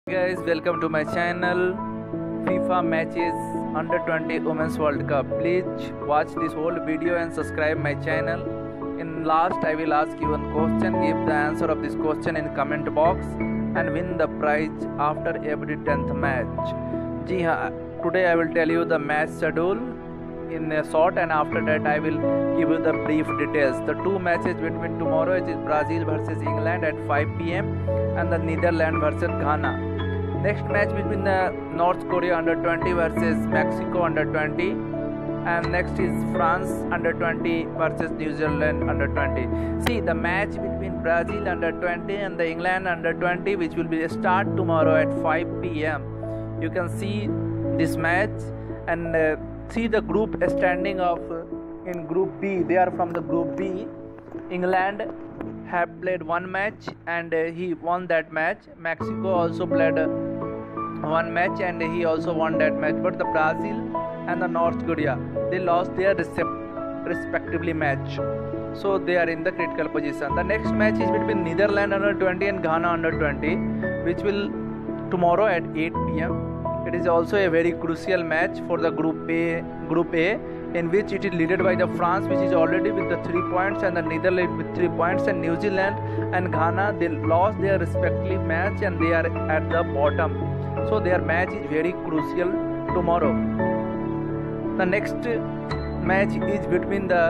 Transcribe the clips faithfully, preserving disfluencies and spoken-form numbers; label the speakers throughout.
Speaker 1: Guys, welcome to my channel. FIFA matches under twenty Women's World Cup. Please watch this whole video and subscribe my channel. In last I will ask you one question. Give the answer of this question in comment box and win the prize after every tenth match. जी हाँ, today I will tell you the match schedule in a short, and after that I will give you the brief details. The two matches between tomorrow is Brazil versus England at five p m and the Netherlands versus Ghana. Next match between the North Korea under twenty versus Mexico under twenty, and next is France under twenty versus New Zealand under twenty. See, the match between Brazil under twenty and the England under twenty, which will be start tomorrow at five p m You can see this match and uh, see the group standing of uh, in Group B. They are from the Group B. England have played one match and uh, he won that match. Mexico also played uh, one match and he also won that match. But the Brazil and the North Korea, they lost their respectively match, so they are in the critical position. The next match is between Netherlands under twenty and Ghana under twenty, which will tomorrow at eight p m It is also a very crucial match for the Group A, Group A, in which it is led by the France, which is already with the three points, and the Netherlands with three points, and New Zealand and Ghana, they lost their respective match and they are at the bottom. So their match is very crucial tomorrow. The next match is between the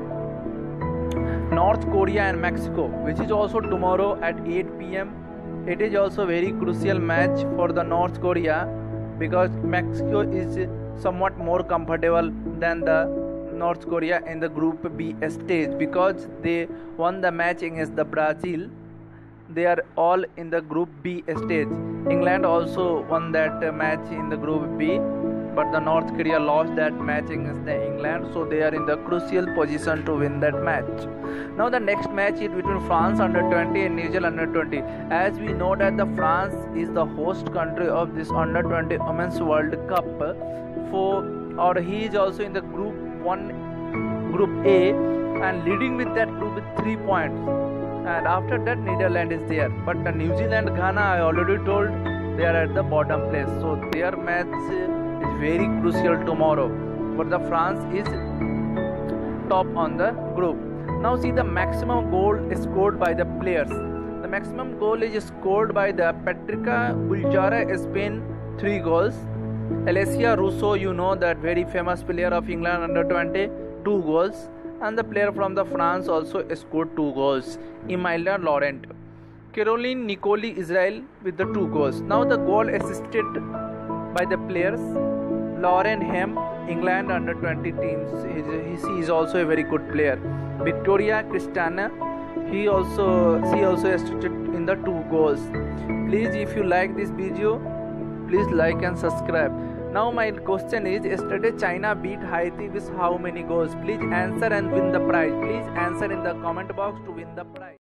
Speaker 1: North Korea and Mexico, which is also tomorrow at eight p m It is also very crucial match for the North Korea, because Mexico is somewhat more comfortable than the North Korea in the Group B stage, because they won the match against the Brazil. They are all in the Group B stage. England also won that match in the Group B, but the North Korea lost that match against the England, so they are in the crucial position to win that match. Now the next match is between France under twenty and New Zealand under twenty. As we know that the France is the host country of this under twenty Women's World Cup, for or he is also in the Group one, Group A, and leading with that group with three points. And after that Netherlands is there, but the New Zealand Ghana, I already told, they are at the bottom place, so their match is very crucial tomorrow. But the France is top on the group. Now see the maximum goal scored by the players. The maximum goal is scored by the Patricia Buljara, Spain, three goals. Alessia Russo, you know, that very famous player of England under twenty, two goals. And the player from the France also scored two goals, Emilia Laurent. Caroline Nicoli, Israel, with the two goals. Now the goal assisted by the players: Lauren Hem, England under twenty teams. He is also a very good player. Victoria Christiana, he also she also assisted in the two goals. Please, if you like this video, please like and subscribe. Now my question is, yesterday China beat Haiti with how many goals? Please answer and win the prize. Please answer in the comment box to win the prize.